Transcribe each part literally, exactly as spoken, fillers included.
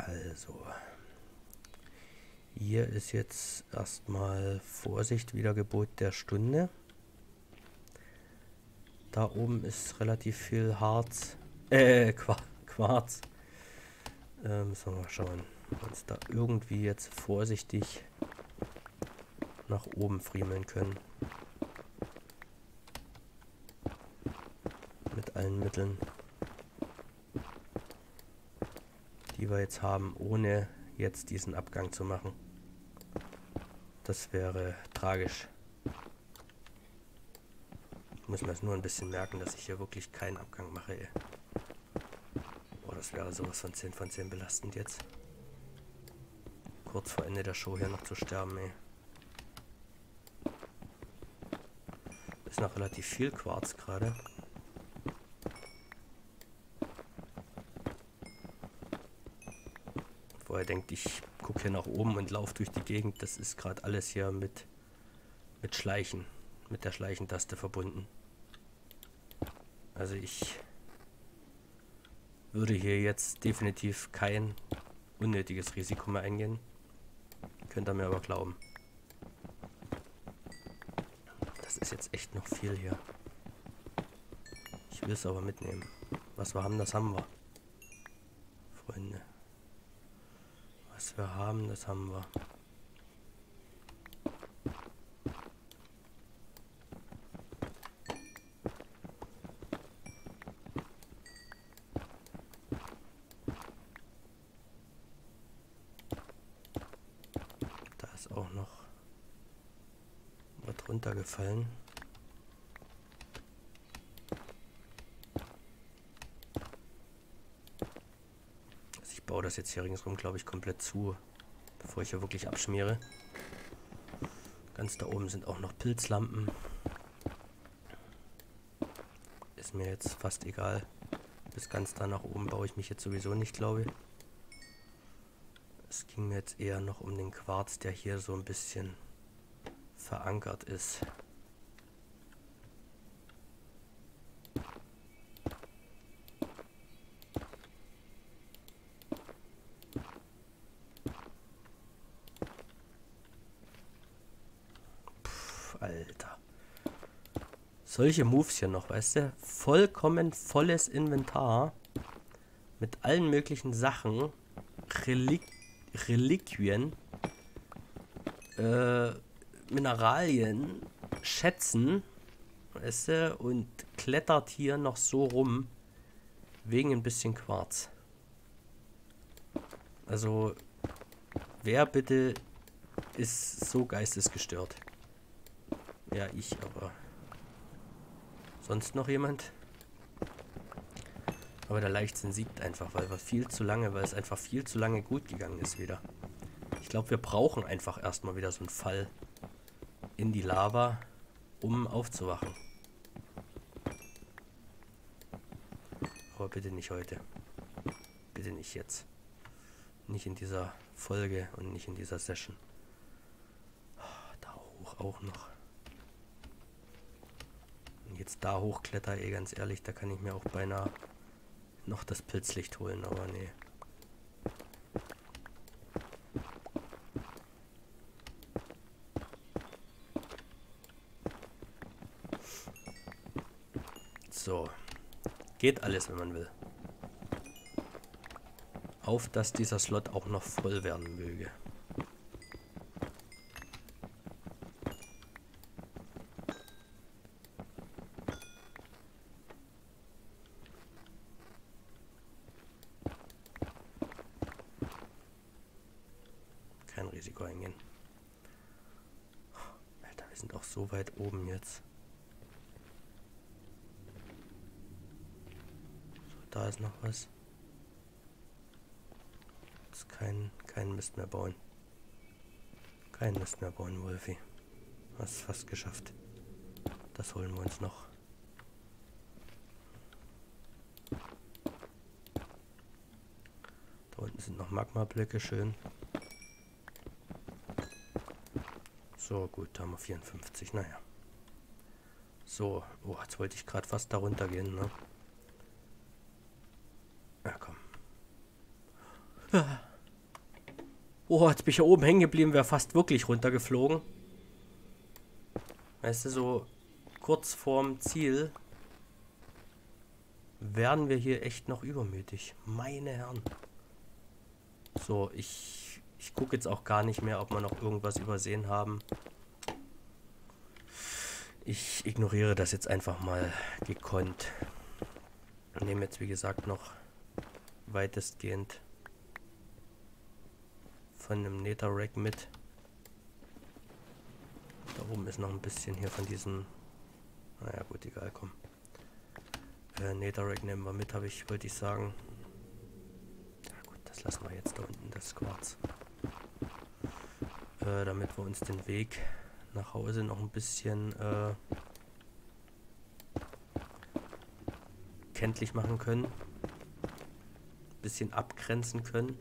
Also, hier ist jetzt erstmal Vorsicht, Wiedergebot der Stunde. Da oben ist relativ viel Harz, äh, Quarz. Ähm, müssen wir mal schauen, ob wir uns da irgendwie jetzt vorsichtig nach oben friemeln können. Mit allen Mitteln, die wir jetzt haben, ohne jetzt diesen Abgang zu machen. Das wäre tragisch. Ich muss mir das nur ein bisschen merken, dass ich hier wirklich keinen Abgang mache, ey. Boah, das wäre sowas von zehn von zehn belastend jetzt. Kurz vor Ende der Show hier noch zu sterben, ey. Ist noch relativ viel Quarz gerade. Wo er denkt, ich gucke hier nach oben und laufe durch die Gegend. Das ist gerade alles hier mit, mit Schleichen, mit der Schleichentaste verbunden. Also ich würde hier jetzt definitiv kein unnötiges Risiko mehr eingehen. Könnt ihr mir aber glauben. Das ist jetzt echt noch viel hier. Ich will es aber mitnehmen. Was wir haben, das haben wir. Freunde. Was wir haben, das haben wir. Da ist auch noch was runtergefallen. Ich baue das jetzt hier ringsrum, glaube ich, komplett zu, bevor ich hier wirklich abschmiere. Ganz da oben sind auch noch Pilzlampen. Ist mir jetzt fast egal. Bis ganz da nach oben baue ich mich jetzt sowieso nicht, glaube ich. Es ging mir jetzt eher noch um den Quarz, der hier so ein bisschen verankert ist. Alter. Solche Moves hier noch, weißt du? Vollkommen volles Inventar. Mit allen möglichen Sachen. Relik Reliquien. Äh, Mineralien. Schätzen. Weißt du? Und klettert hier noch so rum. Wegen ein bisschen Quarz. Also, wer bitte ist so geistesgestört? Ja, ich, aber sonst noch jemand? Aber der Leichtsinn siegt einfach, weil wir viel zu lange, weil es einfach viel zu lange gut gegangen ist wieder. Ich glaube, wir brauchen einfach erstmal wieder so einen Fall in die Lava, um aufzuwachen. Aber bitte nicht heute. Bitte nicht jetzt. Nicht in dieser Folge und nicht in dieser Session. Da hoch auch noch. Jetzt da hochkletter, eh ganz ehrlich, da kann ich mir auch beinahe noch das Pilzlicht holen, aber nee. So. Geht alles, wenn man will. Auf, dass dieser Slot auch noch voll werden möge. Kein Risiko eingehen. Alter, wir sind auch so weit oben jetzt. So, da ist noch was. Jetzt kein, kein Mist mehr bauen. Kein Mist mehr bauen, Wolfi. Hast fast geschafft. Das holen wir uns noch. Da unten sind noch Magma-Blöcke, schön. So, gut, da haben wir vierundfünfzig, naja. So, oh, jetzt wollte ich gerade fast da runter gehen, ne? Ja, komm. Oh, jetzt bin ich hier oben hängen geblieben, wäre fast wirklich runtergeflogen. Weißt du, so kurz vorm Ziel werden wir hier echt noch übermütig. Meine Herren. So, ich, ich gucke jetzt auch gar nicht mehr, ob wir noch irgendwas übersehen haben. Ich ignoriere das jetzt einfach mal gekonnt. Nehme jetzt, wie gesagt, noch weitestgehend von einem Netherrack mit. Da oben ist noch ein bisschen hier von diesem... Naja gut, egal, komm. Äh, Netherrack nehmen wir mit, habe ich, wollte ich sagen. Ja gut, das lassen wir jetzt da unten, das Quarz. Äh, damit wir uns den Weg nach Hause noch ein bisschen äh, kenntlich machen können. Ein bisschen abgrenzen können.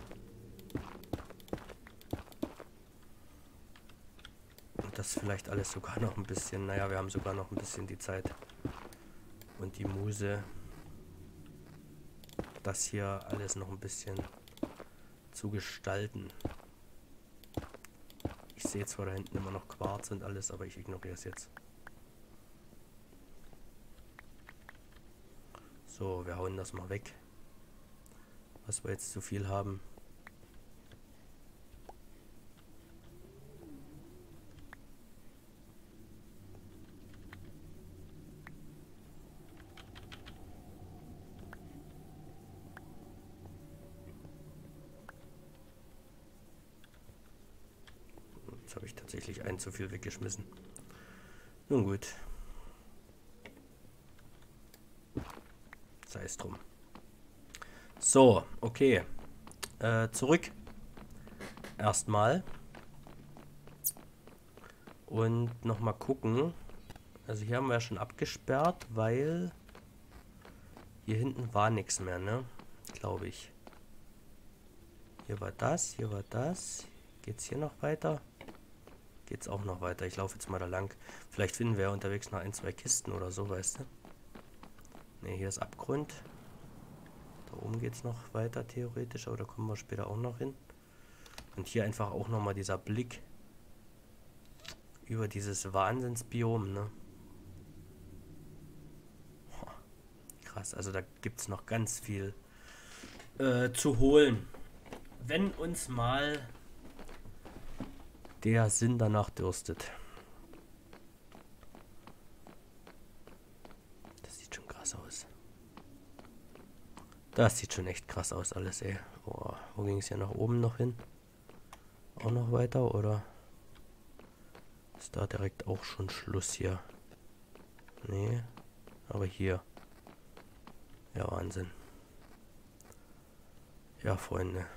Das vielleicht alles sogar noch ein bisschen, naja, wir haben sogar noch ein bisschen die Zeit und die Muse, das hier alles noch ein bisschen zu gestalten. Ich sehe zwar da hinten immer noch Quarz und alles, aber ich ignoriere es jetzt. So, wir hauen das mal weg, was wir jetzt zu viel haben. Jetzt habe ich tatsächlich einen zu viel weggeschmissen. Nun gut. Sei es drum. So, okay. Äh, zurück. Erstmal. Und nochmal gucken. Also hier haben wir ja schon abgesperrt, weil hier hinten war nichts mehr, ne? Glaube ich. Hier war das, hier war das. Geht's hier noch weiter? Geht's auch noch weiter. Ich laufe jetzt mal da lang. Vielleicht finden wir ja unterwegs noch ein, zwei Kisten oder so, weißt du? Ne, hier ist Abgrund. Da oben geht's noch weiter, theoretisch, aber da kommen wir später auch noch hin. Und hier einfach auch nochmal dieser Blick über dieses Wahnsinnsbiom, ne? Krass, also da gibt es noch ganz viel äh, zu holen. Wenn uns mal der Sinn danach dürstet. Das sieht schon krass aus. Das sieht schon echt krass aus alles, ey. Oh, wo ging es ja nach oben noch hin? Auch noch weiter, oder? Ist da direkt auch schon Schluss hier? Nee, aber hier. Ja, Wahnsinn. Ja, Freunde.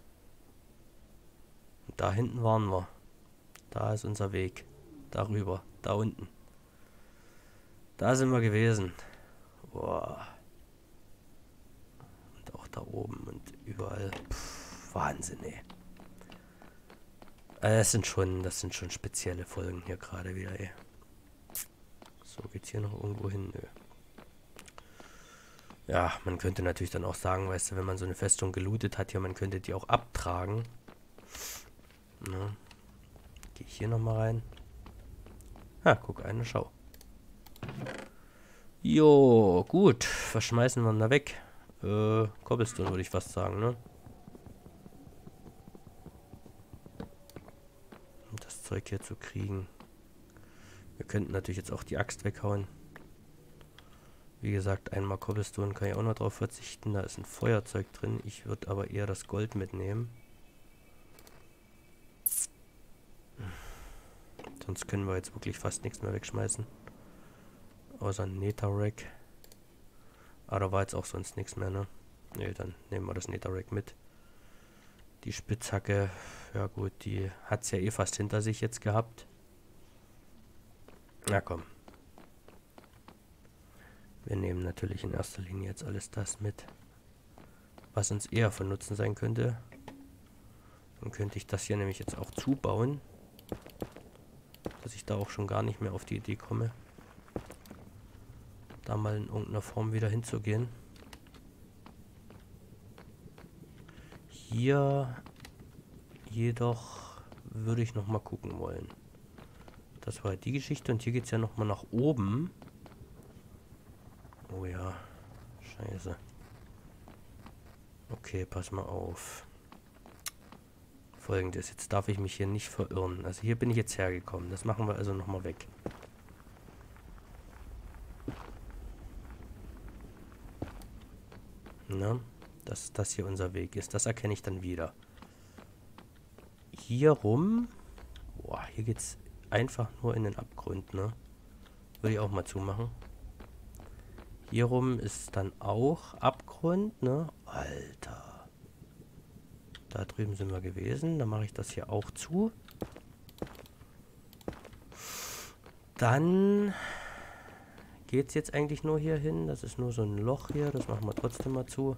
Und da hinten waren wir. Da ist unser Weg. Darüber. Da unten. Da sind wir gewesen. Boah. Und auch da oben und überall. Pff, Wahnsinn, ey. Das sind schon, das sind schon spezielle Folgen hier gerade wieder, ey. So, geht's hier noch irgendwo hin? Nö. Ja, man könnte natürlich dann auch sagen, weißt du, wenn man so eine Festung gelootet hat, ja, man könnte die auch abtragen. Ne? Gehe ich hier nochmal rein. Ha, guck, eine Schau. Jo, gut. Was schmeißen wir denn da weg? Äh, Cobblestone würde ich fast sagen, ne? Um das Zeug hier zu kriegen. Wir könnten natürlich jetzt auch die Axt weghauen. Wie gesagt, einmal Cobblestone kann ich auch noch drauf verzichten. Da ist ein Feuerzeug drin. Ich würde aber eher das Gold mitnehmen. Sonst können wir jetzt wirklich fast nichts mehr wegschmeißen. Außer ein Netherrack. Aber da war jetzt auch sonst nichts mehr, ne? Ne, dann nehmen wir das Netherrack mit. Die Spitzhacke, ja gut, die hat es ja eh fast hinter sich jetzt gehabt. Na komm. Wir nehmen natürlich in erster Linie jetzt alles das mit, was uns eher von Nutzen sein könnte. Dann könnte ich das hier nämlich jetzt auch zubauen, dass ich da auch schon gar nicht mehr auf die Idee komme, da mal in irgendeiner Form wieder hinzugehen. Hier, Jedoch würde ich noch mal gucken wollen. Das war die Geschichte und hier geht es ja noch mal nach oben. Oh ja, scheiße. Okay, pass mal auf. Folgendes, jetzt darf ich mich hier nicht verirren. Also hier bin ich jetzt hergekommen. Das machen wir also noch mal weg. Na, dass das hier unser Weg ist. Das erkenne ich dann wieder. Hier rum. Boah, hier geht's einfach nur in den Abgrund, ne? Würde ich auch mal zumachen. Hier rum ist dann auch Abgrund, ne? Alter. Da drüben sind wir gewesen. Dann mache ich das hier auch zu. Dann geht es jetzt eigentlich nur hier hin. Das ist nur so ein Loch hier. Das machen wir trotzdem mal zu.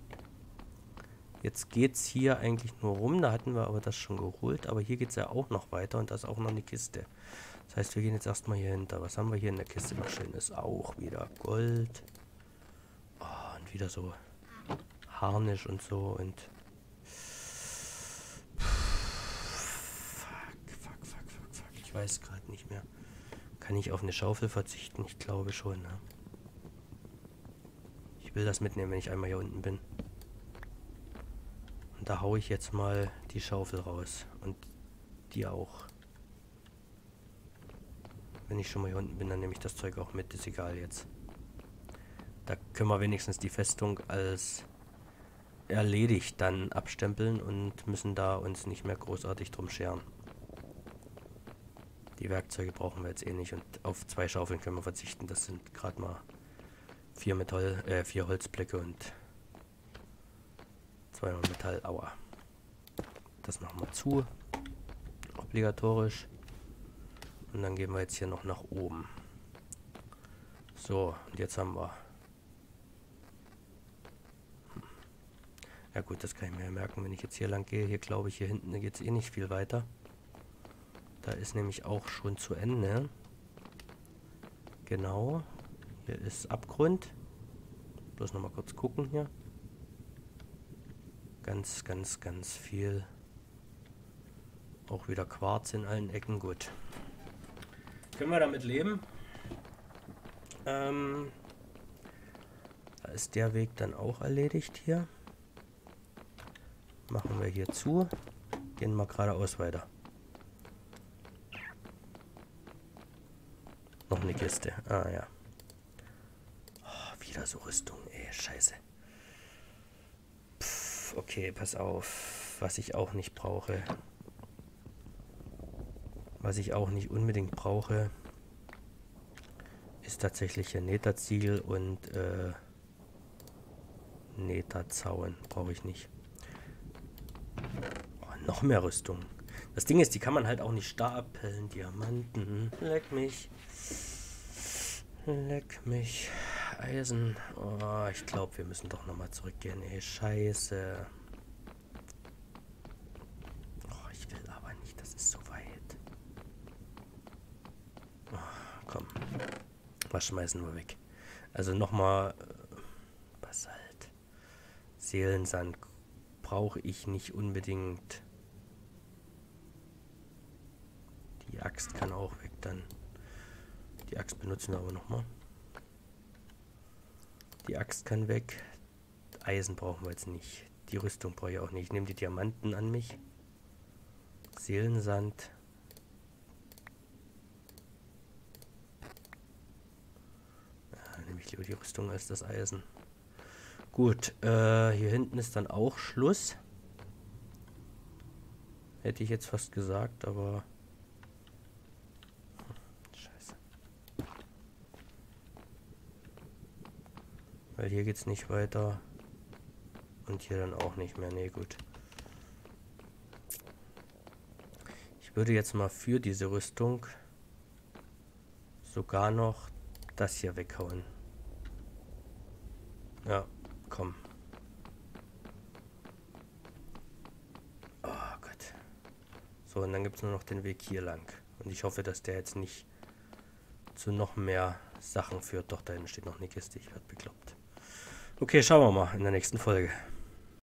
Jetzt geht es hier eigentlich nur rum. Da hatten wir aber das schon geholt. Aber hier geht es ja auch noch weiter. Und da ist auch noch eine Kiste. Das heißt, wir gehen jetzt erstmal hier hinter. Was haben wir hier in der Kiste noch schön? Ist auch wieder Gold. Oh, und wieder so Harnisch und so. Und fuck, fuck, fuck, fuck, fuck. Ich weiß gerade nicht mehr. Kann ich auf eine Schaufel verzichten? Ich glaube schon. Ne? Ich will das mitnehmen, wenn ich einmal hier unten bin. Und da haue ich jetzt mal die Schaufel raus. Und die auch. Wenn ich schon mal hier unten bin, dann nehme ich das Zeug auch mit. Ist egal jetzt. Da können wir wenigstens die Festung als erledigt dann abstempeln und müssen da uns nicht mehr großartig drum scheren. Die Werkzeuge brauchen wir jetzt eh nicht und auf zwei Schaufeln können wir verzichten. Das sind gerade mal vier Metall, äh, vier Holzblöcke und zweimal Metall. Aua. Das machen wir zu. Obligatorisch. Und dann gehen wir jetzt hier noch nach oben. So, und jetzt haben wir. Hm. Ja gut, das kann ich mir merken, wenn ich jetzt hier lang gehe. Hier glaube ich, hier hinten geht es eh nicht viel weiter. Da ist nämlich auch schon zu Ende. Genau. Hier ist Abgrund. Bloß nochmal kurz gucken hier. Ganz, ganz, ganz viel. Auch wieder Quarz in allen Ecken. Gut. Können wir damit leben? Ähm, da ist der Weg dann auch erledigt hier. Machen wir hier zu. Gehen wir geradeaus weiter. Noch eine Kiste. Ah ja. Oh, wieder so Rüstung. Ey, scheiße. Pff, okay, pass auf. Was ich auch nicht brauche. Was ich auch nicht unbedingt brauche, ist tatsächlich hier Netherziegel und äh, Netherzaun. Brauche ich nicht. Oh, noch mehr Rüstung. Das Ding ist, die kann man halt auch nicht stapeln. Diamanten. Leck mich. Leck mich. Eisen. Oh, ich glaube, wir müssen doch nochmal zurückgehen. Ey, scheiße. Oh, ich will aber nicht. Das ist so weit. Oh, komm. Was schmeißen wir weg? Also nochmal äh, Basalt. Seelensand brauche ich nicht unbedingt. Die Axt kann auch weg dann. Die Axt benutzen wir aber nochmal. Die Axt kann weg. Eisen brauchen wir jetzt nicht. Die Rüstung brauche ich auch nicht. Ich nehme die Diamanten an mich. Seelensand. Ja, nehme ich lieber die Rüstung als das Eisen. Gut, äh, hier hinten ist dann auch Schluss. Hätte ich jetzt fast gesagt, aber... Scheiße. Weil hier geht es nicht weiter. Und hier dann auch nicht mehr. Nee, gut. Ich würde jetzt mal für diese Rüstung sogar noch das hier weghauen. Ja, komm. Oh Gott. So, und dann gibt es nur noch den Weg hier lang. Und ich hoffe, dass der jetzt nicht zu noch mehr Sachen führt. Doch, da hinten steht noch eine Kiste. Ich werde bekloppt. Okay, schauen wir mal in der nächsten Folge.